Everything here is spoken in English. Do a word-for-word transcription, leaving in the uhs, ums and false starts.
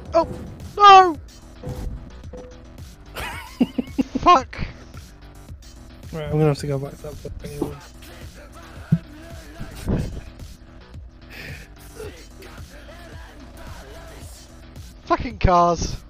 Oh! No! Fuck! Right, I'm gonna have to go back to that book anyway. Fucking cars!